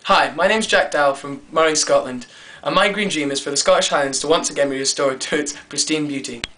Hi, my name's Jack Dow from Moray, Scotland, and my green dream is for the Scottish Highlands to once again be restored to its pristine beauty.